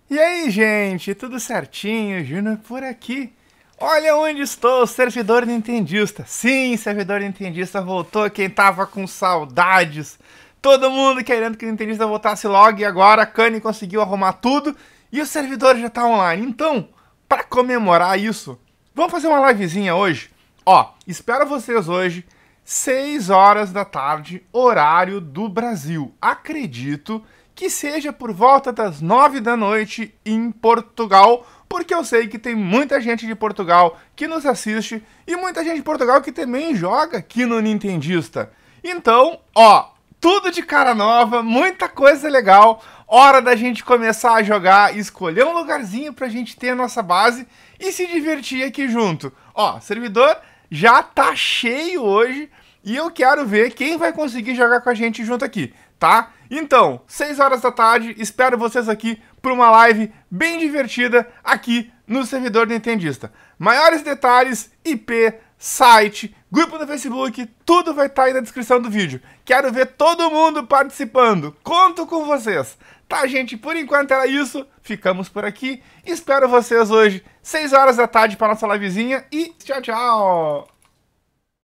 E aí, gente, tudo certinho? Júnior por aqui. Olha onde estou, servidor nintendista. Sim, servidor nintendista voltou, quem tava com saudades. Todo mundo querendo que o nintendista voltasse logo e agora a Kanye conseguiu arrumar tudo e o servidor já tá online. Então, para comemorar isso, vamos fazer uma livezinha hoje? Ó, espero vocês hoje, 6 horas da tarde, horário do Brasil. Acredito que seja por volta das 9 da noite em Portugal, porque eu sei que tem muita gente de Portugal que nos assiste e muita gente de Portugal que também joga aqui no Nintendista. Então, ó, tudo de cara nova, muita coisa legal. Hora da gente começar a jogar, escolher um lugarzinho pra gente ter a nossa base e se divertir aqui junto. Ó, servidor já tá cheio hoje e eu quero ver quem vai conseguir jogar com a gente junto aqui, tá? Então, 6 horas da tarde, espero vocês aqui para uma live bem divertida aqui no servidor Nintendista. Maiores detalhes, IP, site, grupo no Facebook, tudo vai estar aí na descrição do vídeo. Quero ver todo mundo participando, conto com vocês. Tá, gente, por enquanto era isso, ficamos por aqui. Espero vocês hoje, 6 horas da tarde para nossa livezinha e tchau, tchau!